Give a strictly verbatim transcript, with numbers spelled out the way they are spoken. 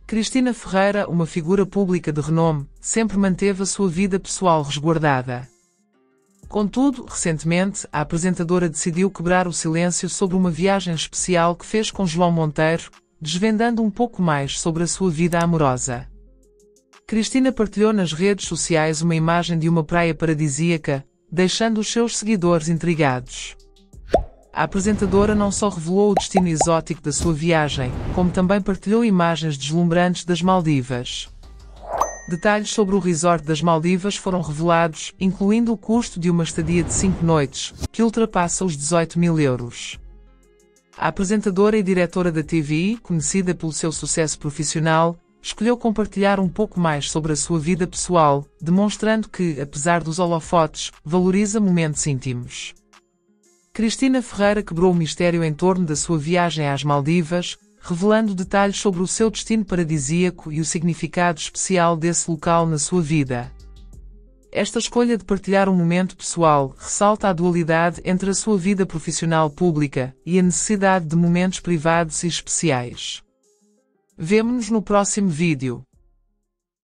Cristina Ferreira, uma figura pública de renome, sempre manteve a sua vida pessoal resguardada. Contudo, recentemente, a apresentadora decidiu quebrar o silêncio sobre uma viagem especial que fez com João Monteiro, desvendando um pouco mais sobre a sua vida amorosa. Cristina partilhou nas redes sociais uma imagem de uma praia paradisíaca, deixando os seus seguidores intrigados. A apresentadora não só revelou o destino exótico da sua viagem, como também partilhou imagens deslumbrantes das Maldivas. Detalhes sobre o resort das Maldivas foram revelados, incluindo o custo de uma estadia de cinco noites, que ultrapassa os dezoito mil euros. A apresentadora e diretora da T V I, conhecida pelo seu sucesso profissional, escolheu compartilhar um pouco mais sobre a sua vida pessoal, demonstrando que, apesar dos holofotes, valoriza momentos íntimos. Cristina Ferreira quebrou o mistério em torno da sua viagem às Maldivas, revelando detalhes sobre o seu destino paradisíaco e o significado especial desse local na sua vida. Esta escolha de partilhar um momento pessoal ressalta a dualidade entre a sua vida profissional pública e a necessidade de momentos privados e especiais. Vemo-nos no próximo vídeo.